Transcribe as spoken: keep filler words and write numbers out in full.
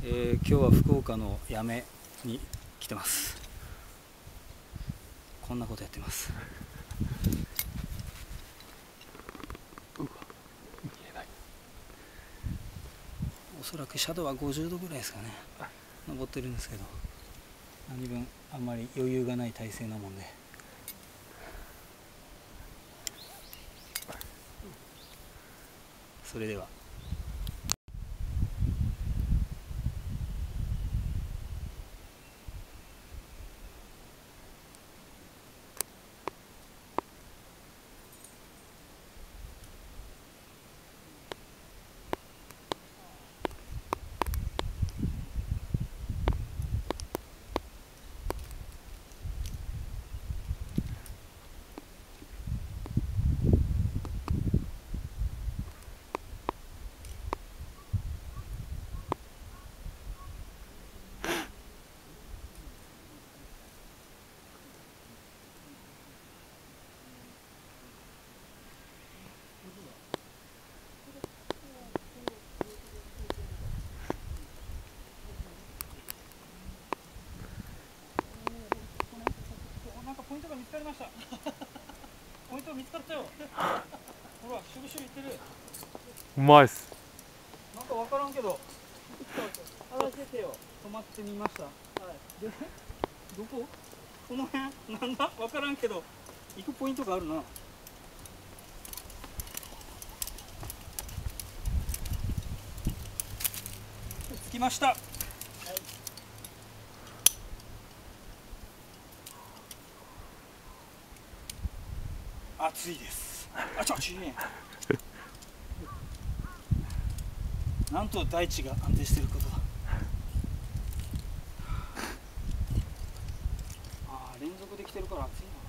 えー、今日は福岡の八女に来てます。こんなことやってます。 うわ、見えない。 おそらく斜度はごじゅうどぐらいですかね。登ってるんですけど、何分あんまり余裕がない体勢なもんで。それでは。なんかポイントが見つかりました。ポイント見つかったよ。ほら、シュルシュルいってる。 うまいっす。 なんかわからんけど。話しててよ。止まってみました。はい。で、どこ？この辺？なんだ？わからんけど。行くポイントがあるな。着きました。はい、暑いです。あちょちなんと大地が安定していることだ。ああ、連続できてるから暑いな。